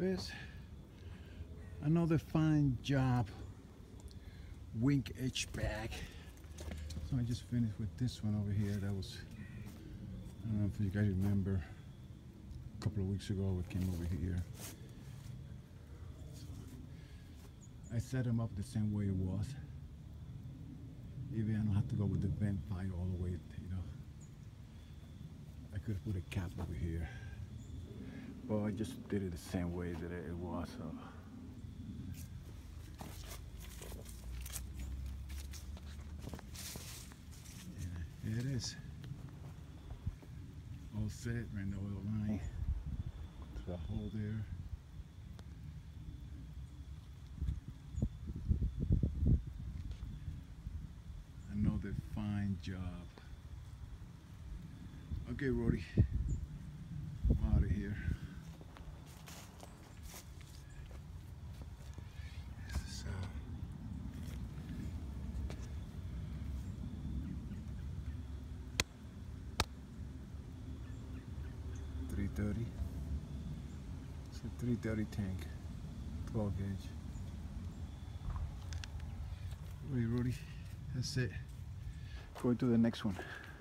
There's another fine job, Wink HVAC. So I just finished with this one over here. That was, I don't know if you guys remember, a couple of weeks ago we came over here. So I set them up the same way it was. Even I don't have to go with the vent pipe all the way, you know. I could have put a cap over here, but I just did it the same way that it was. So. Here it is. All set, ran the oil line to the hole there. Another fine job. Okay, Rody, I'm out of here. So, .330. It's a 330 tank, 12 gauge. Wait, Rody, that's it. Going to the next one.